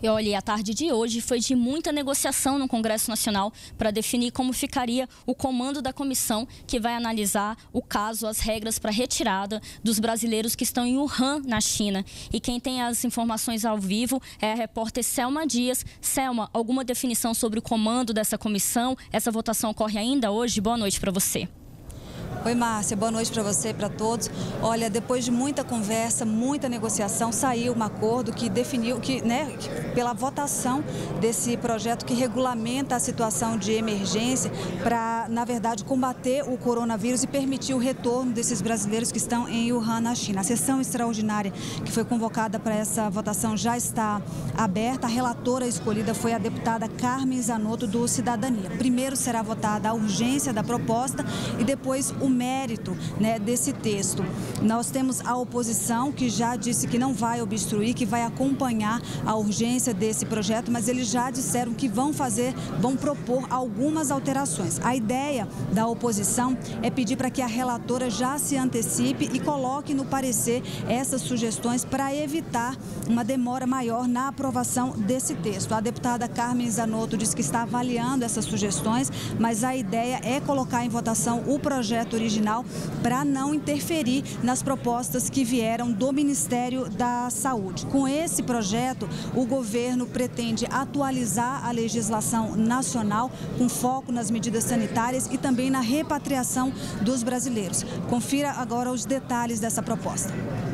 E olha, a tarde de hoje foi de muita negociação no Congresso Nacional para definir como ficaria o comando da comissão que vai analisar o caso, as regras para retirada dos brasileiros que estão em Wuhan, na China. E quem tem as informações ao vivo é a repórter Selma Dias. Selma, alguma definição sobre o comando dessa comissão? Essa votação ocorre ainda hoje? Boa noite para você. Oi, Márcia, boa noite para você e para todos. Olha, depois de muita conversa, muita negociação, saiu um acordo que definiu, pela votação desse projeto que regulamenta a situação de emergência para, na verdade, combater o coronavírus e permitir o retorno desses brasileiros que estão em Wuhan, na China. A sessão extraordinária que foi convocada para essa votação já está aberta. A relatora escolhida foi a deputada Carmen Zanotto, do Cidadania. Primeiro será votada a urgência da proposta e depois o mérito desse texto. Nós temos a oposição que já disse que não vai obstruir, que vai acompanhar a urgência desse projeto, mas eles já disseram que vão propor algumas alterações. A ideia da oposição é pedir para que a relatora já se antecipe e coloque no parecer essas sugestões para evitar uma demora maior na aprovação desse texto. A deputada Carmen Zanotto diz que está avaliando essas sugestões, mas a ideia é colocar em votação o projeto original para não interferir nas propostas que vieram do Ministério da Saúde. Com esse projeto, o governo pretende atualizar a legislação nacional com foco nas medidas sanitárias e também na repatriação dos brasileiros. Confira agora os detalhes dessa proposta.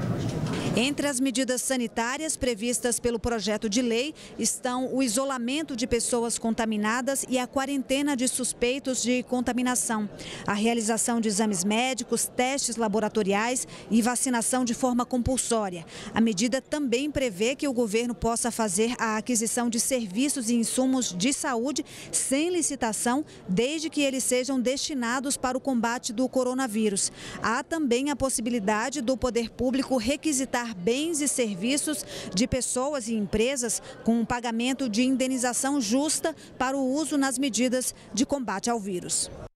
Entre as medidas sanitárias previstas pelo projeto de lei estão o isolamento de pessoas contaminadas e a quarentena de suspeitos de contaminação, a realização de exames médicos, testes laboratoriais e vacinação de forma compulsória. A medida também prevê que o governo possa fazer a aquisição de serviços e insumos de saúde sem licitação, desde que eles sejam destinados para o combate do coronavírus. Há também a possibilidade do poder público requisitar bens e serviços de pessoas e empresas com um pagamento de indenização justa para o uso nas medidas de combate ao vírus.